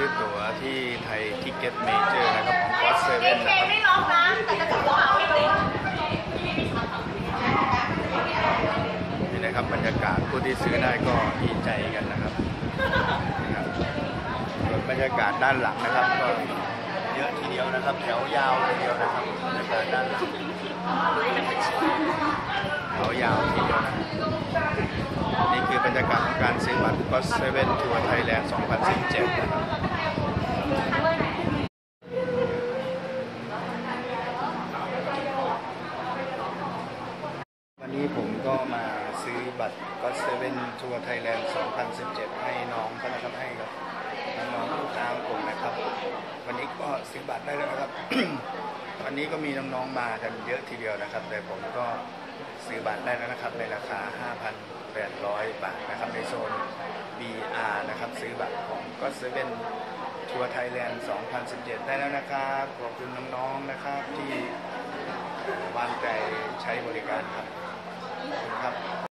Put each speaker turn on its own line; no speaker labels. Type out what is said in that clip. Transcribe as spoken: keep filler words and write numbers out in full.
ตั๋วที่ไทยทิกเก็ตเมเจอร์นะครับของก็อดเซเว่นนะครับ
ไม่ร้องนะแต่จะถือว่าไม่ร้อง
นี่นะครับบรรยากาศผู้ที่ซื้อได้ก็ดีใจกันนะครับบรรยากาศด้านหลังนะครับก็เยอะทีเดียวนะครับแถวยาวทีเดียวนะครับบรรยากาศด้านหลังแถวยาวทีเดียวนะนี่คือบรรยากาศของการซื้อบัตรก็อดเซเว่นทัวร์ไทยแลนด์สองพันสิบเจ็ดนะครับวันนี้ผมก็มาซื้อบัตรก็อดเซเว่นทัวร์ไทยแลนด์สองพันสิบเจ็ดให้น้องเขานะครับให้กับน้องๆลูกค้าของผมนะครับวันนี้ก็ซื้อบัตรได้แล้วนะครับ วันนี้ก็มีน้องๆมากันเยอะทีเดียวนะครับแต่ผมก็ซื้อบัตรได้แล้วนะครับในราคา ห้าพันแปดร้อย บาทนะครับในโซน บี อาร์ นะครับซื้อบัตรของก็อดเซเว่นทัวร์ไทยแลนด์สองพันสิบเจ็ดได้แล้วนะครับขอบคุณน้องๆนะครับที่วางใจใช้บริการครับขอบคุณครับ